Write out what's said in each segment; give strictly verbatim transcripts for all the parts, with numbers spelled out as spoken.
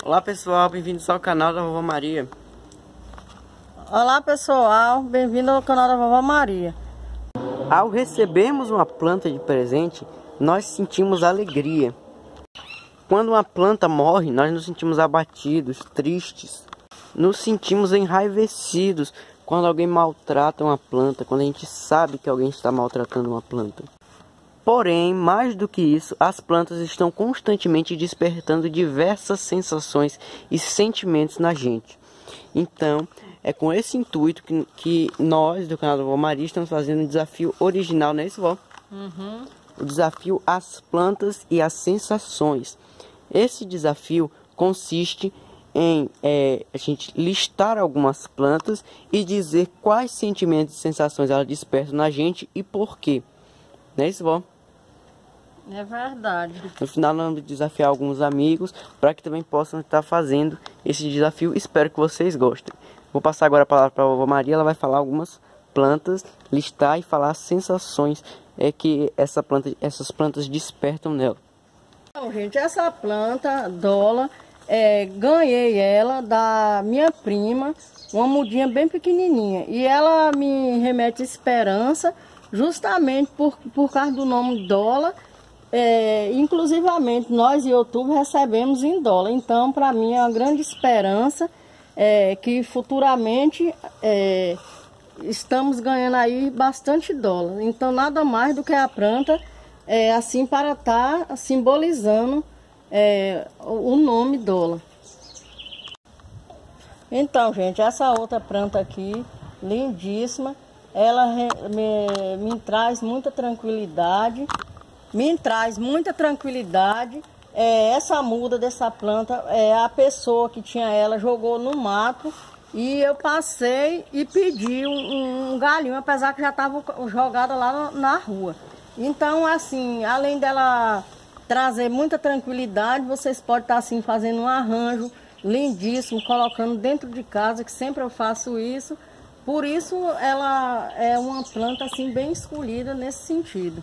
Olá pessoal, bem-vindos ao canal da Vovó Maria. Olá pessoal, bem-vindo ao canal da Vovó Maria. Ao recebermos uma planta de presente, nós sentimos alegria. Quando uma planta morre, nós nos sentimos abatidos, tristes. Nos sentimos enraivecidos quando alguém maltrata uma planta, quando a gente sabe que alguém está maltratando uma planta. Porém, mais do que isso, as plantas estão constantemente despertando diversas sensações e sentimentos na gente. Então, é com esse intuito que, que nós, do canal da Vovó Maria, estamos fazendo um desafio original, não é isso, vó? Uhum. O desafio As Plantas e as Sensações. Esse desafio consiste em é, a gente listar algumas plantas e dizer quais sentimentos e sensações elas despertam na gente e por quê. Não é isso, vó? É verdade. No final nós vamos desafiar alguns amigos para que também possam estar fazendo esse desafio. Espero que vocês gostem. Vou passar agora a palavra para a Vovó Maria. Ela vai falar algumas plantas, listar e falar as sensações é, que essa planta, essas plantas despertam nela. Então, gente, essa planta, Dola, é, ganhei ela da minha prima, uma mudinha bem pequenininha. E ela me remete esperança justamente por, por causa do nome Dola. É, inclusivamente nós, YouTube, recebemos em dólar. Então, para mim é uma grande esperança é, que futuramente é, estamos ganhando aí bastante dólar. Então, nada mais do que a planta é, assim para estar tá simbolizando é, o nome dólar. Então, gente, essa outra planta aqui, lindíssima, ela me, me traz muita tranquilidade. Me traz muita tranquilidade. É, essa muda dessa planta, é, a pessoa que tinha ela jogou no mato e eu passei e pedi um, um galinho, apesar que já estava jogada lá na, na rua. Então, assim, além dela trazer muita tranquilidade, vocês podem estar assim fazendo um arranjo lindíssimo, colocando dentro de casa, que sempre eu faço isso. Por isso, ela é uma planta assim bem escolhida nesse sentido.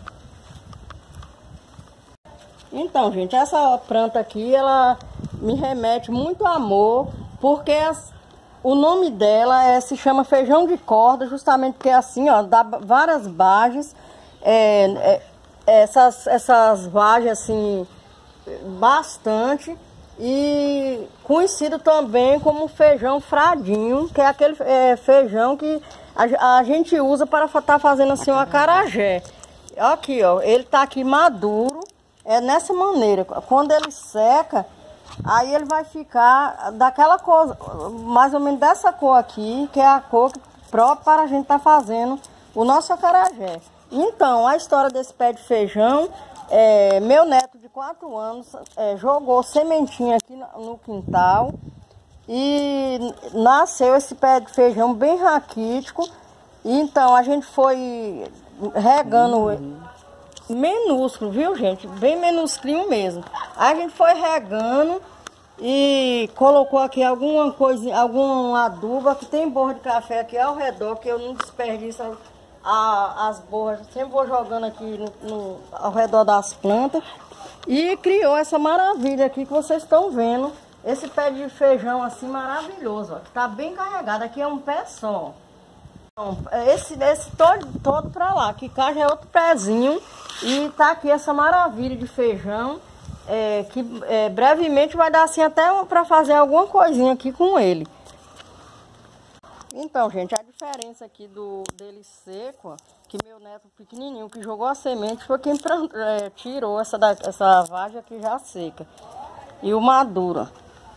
Então, gente, essa planta aqui, ela me remete muito amor, porque as, o nome dela é, se chama feijão de corda, justamente porque assim, ó, dá várias vagens, é, é, essas, essas vagens assim, bastante, e conhecido também como feijão fradinho, que é aquele é, feijão que a, a gente usa para estar tá fazendo assim um acarajé. Aqui, ó, ele tá aqui maduro. É nessa maneira, quando ele seca, aí ele vai ficar daquela cor, mais ou menos dessa cor aqui, que é a cor própria para a gente estar tá fazendo o nosso acarajé. Então, a história desse pé de feijão, é, meu neto de quatro anos é, jogou sementinha aqui no quintal e nasceu esse pé de feijão bem raquítico. Então, a gente foi regando... Uhum. Minúsculo, viu, gente? Bem minúsculo mesmo. A gente foi regando e colocou aqui alguma coisa, algum adubo. Aqui tem borra de café aqui ao redor, que eu não desperdiço a, as borras. Sempre vou jogando aqui no, no, ao redor das plantas. E criou essa maravilha aqui que vocês estão vendo. Esse pé de feijão assim maravilhoso, ó. Tá bem carregado. Aqui é um pé só. Esse, esse todo, todo pra lá, que cá já é outro pezinho. E tá aqui essa maravilha de feijão, é, que é, brevemente vai dar assim até para fazer alguma coisinha aqui com ele. Então, gente, a diferença aqui do dele seco, ó, que meu neto pequenininho que jogou a semente foi quem é, tirou essa, da, essa vagem aqui já seca. E o maduro.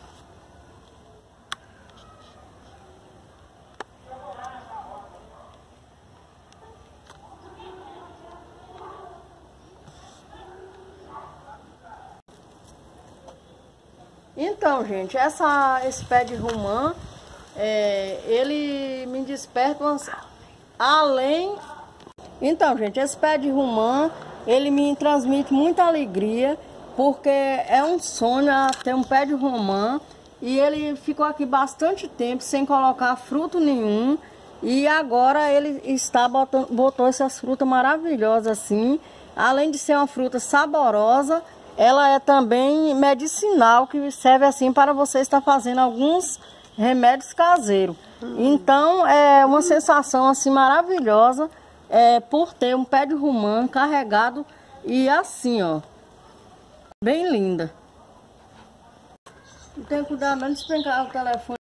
Então, gente, essa, esse pé de romã, é, ele me desperta umas, além... Então, gente, esse pé de romã, ele me transmite muita alegria, porque é um sonho ter um pé de romã, e ele ficou aqui bastante tempo sem colocar fruto nenhum, e agora ele está botando, botou essas frutas maravilhosas assim, além de ser uma fruta saborosa, ela é também medicinal, que serve assim para você estar fazendo alguns remédios caseiros. Então é uma sensação assim maravilhosa, é, por ter um pé de romã carregado e assim, ó, bem linda. Tem que cuidar menos de despencar o telefone.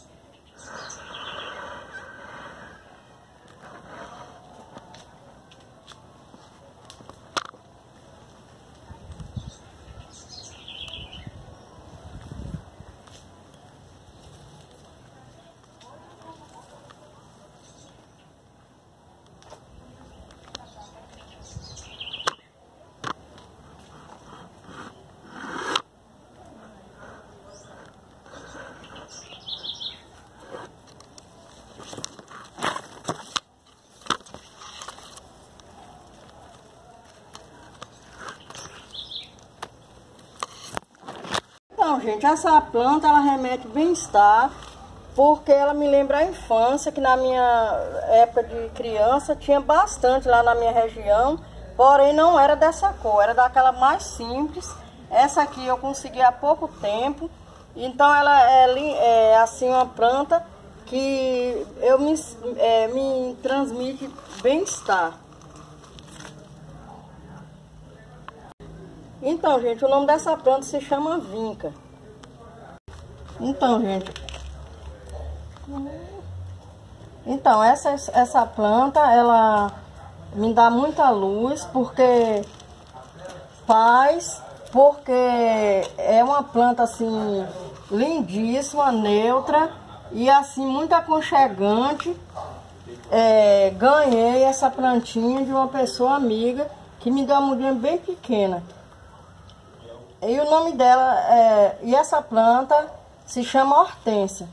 Então, gente, essa planta ela remete bem-estar, porque ela me lembra a infância, que na minha época de criança tinha bastante lá na minha região, porém não era dessa cor, era daquela mais simples. Essa aqui eu consegui há pouco tempo, então ela é, é assim uma planta que eu me, é, me transmite bem-estar. Então, gente, o nome dessa planta se chama vinca. Então, gente, então essa essa planta ela me dá muita luz, porque faz, porque é uma planta assim lindíssima, neutra e assim muito aconchegante. É, ganhei essa plantinha de uma pessoa amiga que me deu uma mudinha bem pequena. E o nome dela é, e essa planta se chama hortênsia.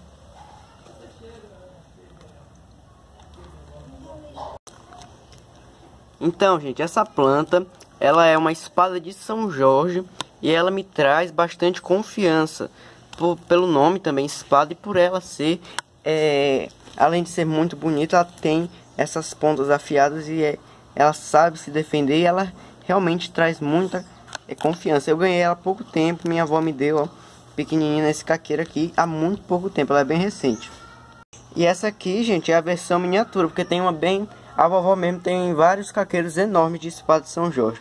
Então, gente, essa planta, ela é uma espada de São Jorge e ela me traz bastante confiança, por, pelo nome também, espada, e por ela ser, é, além de ser muito bonita, ela tem essas pontas afiadas e é, ela sabe se defender e ela realmente traz muita é, confiança. Eu ganhei ela há pouco tempo, minha avó me deu, ó, pequenininha nesse caqueiro aqui, há muito pouco tempo, ela é bem recente. E essa aqui, gente, é a versão miniatura, porque tem uma bem... A vovó mesmo tem vários caqueiros enormes de espada de São Jorge.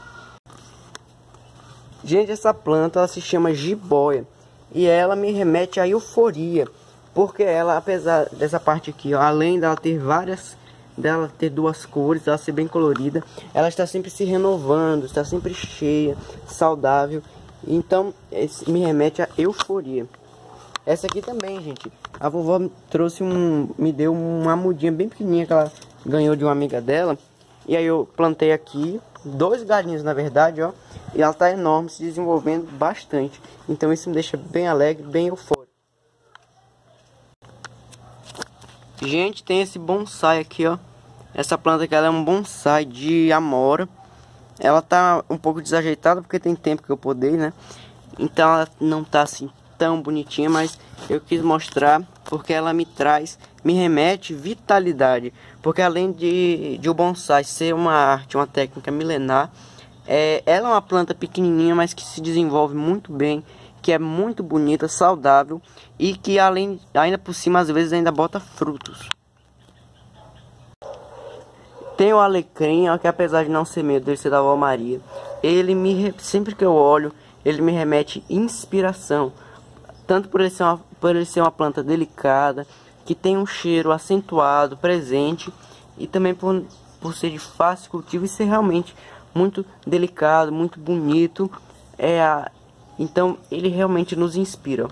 Gente, essa planta ela se chama jiboia. E ela me remete à euforia. Porque ela, apesar dessa parte aqui, ó, além dela ter várias... dela ter duas cores, ela ser bem colorida, ela está sempre se renovando, está sempre cheia, saudável. Então, esse me remete à euforia. Essa aqui também, gente. A vovó trouxe um... me deu uma mudinha bem pequenininha que ela ganhou de uma amiga dela. E aí eu plantei aqui dois galinhos, na verdade, ó. E ela tá enorme, se desenvolvendo bastante. Então isso me deixa bem alegre, bem eufórico. Gente, tem esse bonsai aqui, ó. Essa planta aqui, ela é um bonsai de amora. Ela tá um pouco desajeitada porque tem tempo que eu podei, né? Então ela não tá assim tão bonitinha, mas eu quis mostrar porque ela me traz, me remete vitalidade. Porque além de, de o bonsai ser uma arte, uma técnica milenar, é, ela é uma planta pequenininha, mas que se desenvolve muito bem, que é muito bonita, saudável e que além, ainda por cima às vezes ainda bota frutos. Tem o alecrim, ó, que apesar de não ser meu, dele ser da avó Maria, ele me, sempre que eu olho, ele me remete inspiração. Tanto por ele ser uma, por ele ser uma planta delicada, que tem um cheiro acentuado, presente, e também por, por ser de fácil cultivo e ser realmente muito delicado, muito bonito. É a, então ele realmente nos inspira.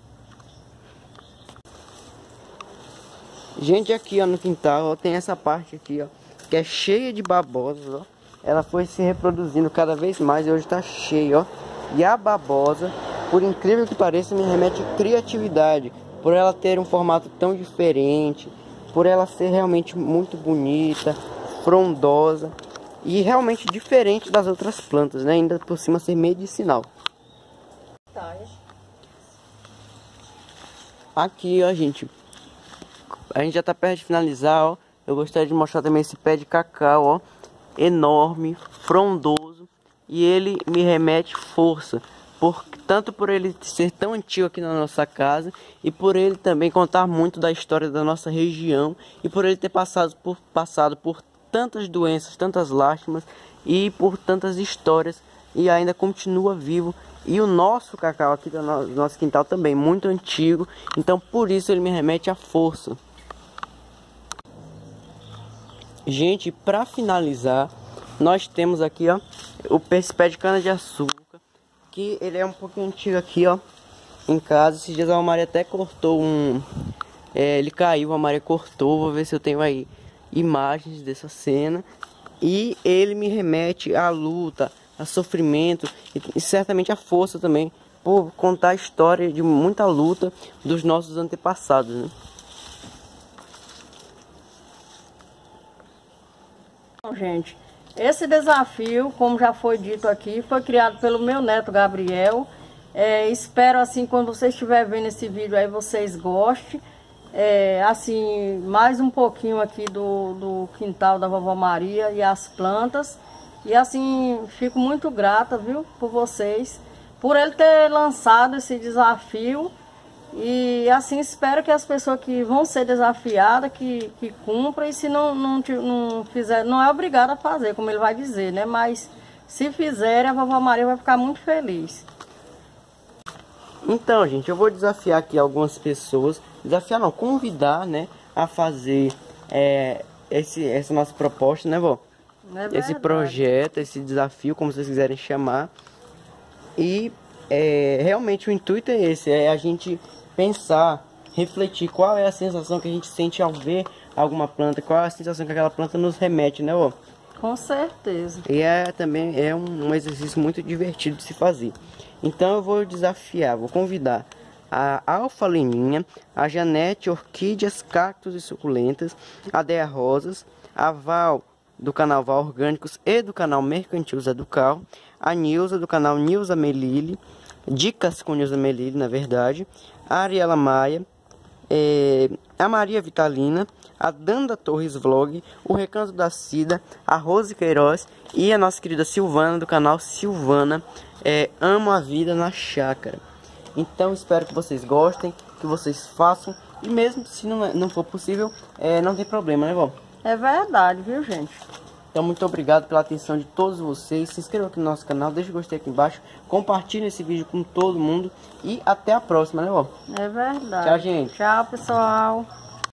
Gente, aqui ó, no quintal, ó, tem essa parte aqui, ó, que é cheia de babosas, ó. Ela foi se reproduzindo cada vez mais e hoje está cheia, ó. E a babosa, por incrível que pareça, me remete à criatividade, por ela ter um formato tão diferente, por ela ser realmente muito bonita, frondosa e realmente diferente das outras plantas, né? Ainda por cima ser medicinal. Aqui, ó, gente, a gente já tá perto de finalizar, ó. Eu gostaria de mostrar também esse pé de cacau, ó, enorme, frondoso e ele me remete força. Por, tanto por ele ser tão antigo aqui na nossa casa e por ele também contar muito da história da nossa região e por ele ter passado por, passado por tantas doenças, tantas lástimas e por tantas histórias e ainda continua vivo. E o nosso cacau aqui do nosso quintal também, muito antigo, então por isso ele me remete à força. Gente, para finalizar, nós temos aqui ó, o esse pé de cana de açúcar, que ele é um pouquinho antigo aqui ó, em casa. Esses dias a Maria até cortou um, é, ele caiu, a Maria cortou, vou ver se eu tenho aí imagens dessa cena. E ele me remete à luta, a sofrimento e, e certamente a força também, por contar a história de muita luta dos nossos antepassados, né? Bom, gente, esse desafio, como já foi dito aqui, foi criado pelo meu neto Gabriel. É, espero assim, quando vocês estiverem vendo esse vídeo aí, vocês gostem. É, assim, mais um pouquinho aqui do, do quintal da Vovó Maria e as plantas. E assim, fico muito grata, viu, por vocês, por ele ter lançado esse desafio. E assim, espero que as pessoas que vão ser desafiadas, que, que cumpram. E se não, não, não fizer, não é obrigado a fazer, como ele vai dizer, né? Mas se fizerem, a Vovó Maria vai ficar muito feliz. Então, gente, eu vou desafiar aqui algumas pessoas, desafiar não, convidar, né, a fazer é, esse, essa nossa proposta, né, vó? É esse projeto, esse desafio, como vocês quiserem chamar. E é, realmente o intuito é esse, é a gente pensar, refletir qual é a sensação que a gente sente ao ver alguma planta, qual é a sensação que aquela planta nos remete, né, vó? Com certeza. E é também é um, um exercício muito divertido de se fazer. Então eu vou desafiar, vou convidar a Alfa Leninha, a Janete Orquídeas, Cactos e Suculentas, a Dea Rosas, a Val do canal Val Orgânicos e do canal Mercantil Zé do Carro, a Nilza do canal Nilza Melille, Dicas com Nilza Melille, na verdade, a Ariela Maia, é, a Maria Vitalina, a Danda Torres Vlog, o Recanto da Cida, a Rose Queiroz e a nossa querida Silvana do canal Silvana, é, Amo a Vida na Chácara. Então espero que vocês gostem, que vocês façam, e mesmo se não, não for possível, é, não tem problema, né, vó? É verdade, viu, gente? Então muito obrigado pela atenção de todos vocês, se inscrevam aqui no nosso canal, deixa o gostei aqui embaixo, compartilhe esse vídeo com todo mundo e até a próxima, né, vó? É verdade. Tchau, gente. Tchau, pessoal.